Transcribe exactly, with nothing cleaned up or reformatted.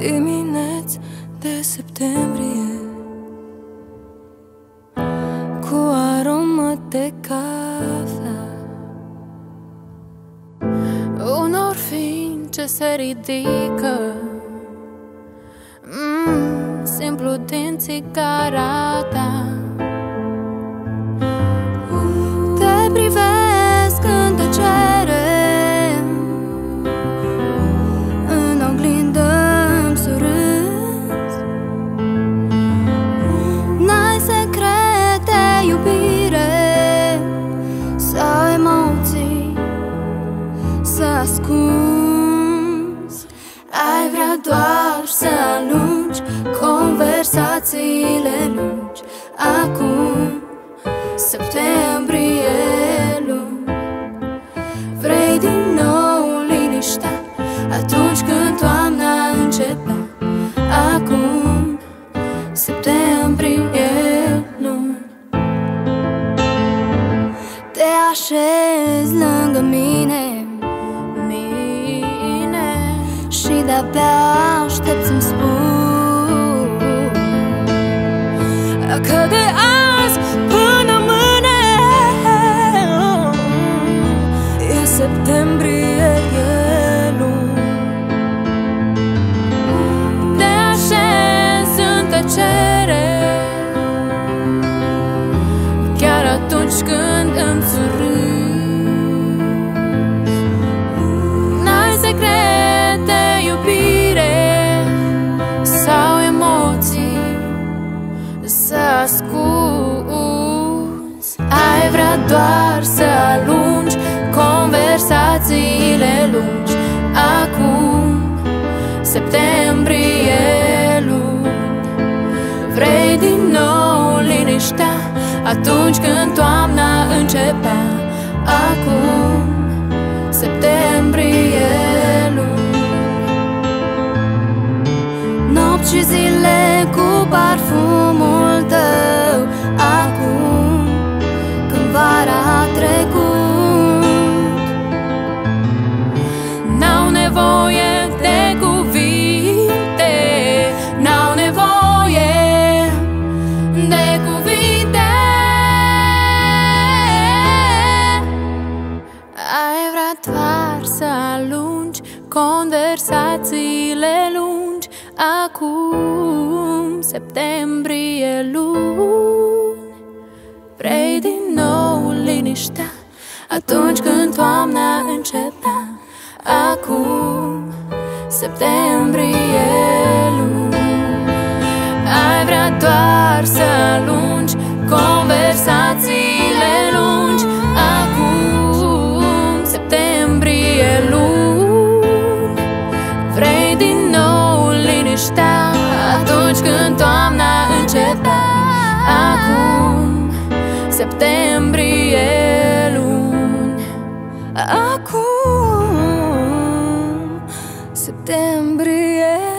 dimineți de septembrie, cu aromă de cafea, un orfin ce se ridică, mm, simplu din țigara ta. Te privesc în tăcere, în oglindă îmi surâzi. N-ai secrete, iubire, sau emoții să ascunzi. Ai vrea doar să alungi conversațiile lungi. Acum septembrie luni, vrei din nou liniștea atunci când toamna începea. Acum septembrie luni, te așezi lângă mine, mine, și de-abia aștept să-mi spui că de azi până mâine e septembrie, e luni. Te așezi în tăcere, chiar atunci când îmi surâzi. N-ai secrete, iubire, sau emoții să ascunzi. Ai vrea doar să alungi conversațiile lungi. Acum septembrie luni, vrei din nou liniștea atunci când toamna începea. Acum septembrie luni, nopți și zile cu parfumul tău. Acum când vara a trecut, n-au nevoie de cuvinte, n-au nevoie de cuvinte. Ai vrea doar să alungi conversațiile lungi. Acum septembrie luni, vrei din nou liniștea atunci când toamna începea. Acum septembrie luni, ai vrea doar să alungi conversațiile lungi. Acum septembrie luni, vrei din nou liniștea atunci când toamna începea. Acum septembrie luni, acum septembrie